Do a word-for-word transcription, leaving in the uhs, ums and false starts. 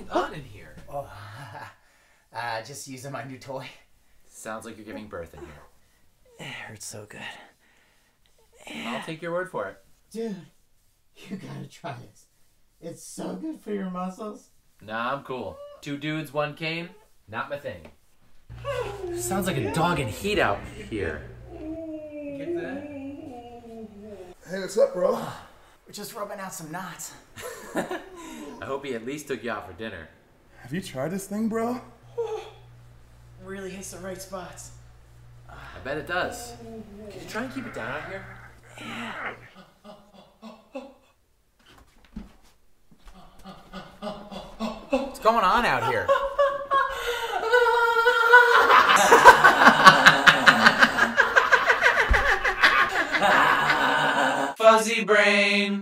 going on in here? Oh, uh, just using my new toy. Sounds like you're giving birth in here. It hurts so good. I'll take your word for it. Dude, you gotta try this. It's so good for your muscles. Nah, I'm cool. Two dudes, one cane, not my thing. Sounds like a dog in heat out here. Get that? Hey, what's up, bro? We're just rubbing out some knots. I hope he at least took you out for dinner. Have you tried this thing, bro? Really hits the right spots. I bet it does. Can you try and keep it down out here? What's going on out here? Fuzzy brain.